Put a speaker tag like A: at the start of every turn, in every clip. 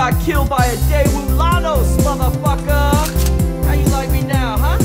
A: got killed by a Daewoo Lanos, motherfucker! How you like me now, huh?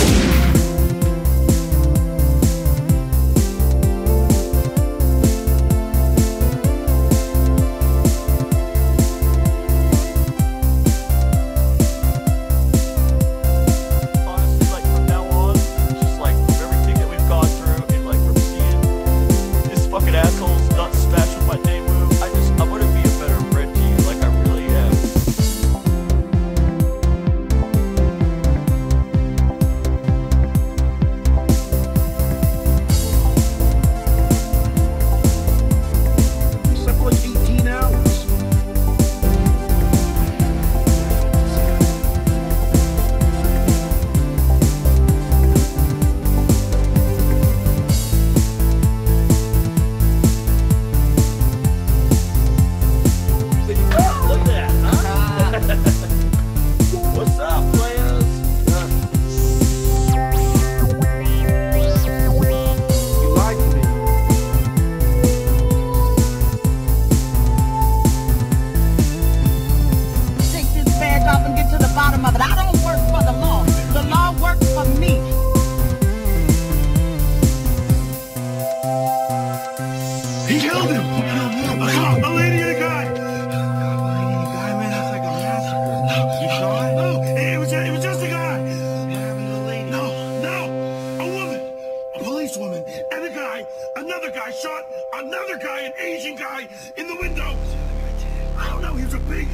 B: He killed him! A lady and a guy! Man, that's like a massacre. You saw it? No, it was just a guy! What happened to the lady? No, a woman! A police woman and a guy, another guy shot another guy, an Asian guy, in the window! What's the other guy did? I don't know, he was a big...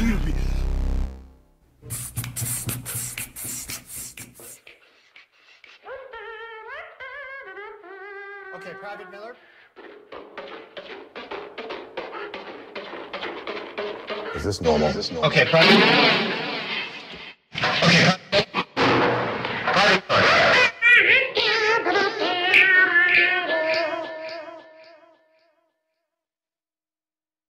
C: Okay, Private Miller.
D: Is this normal?
C: Okay, Private Miller.